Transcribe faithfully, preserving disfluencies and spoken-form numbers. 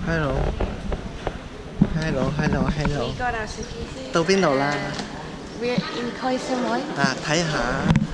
Hello，Hello，Hello，Hello。到邊度啦 ？We're in Khoi Samui。啊，睇下。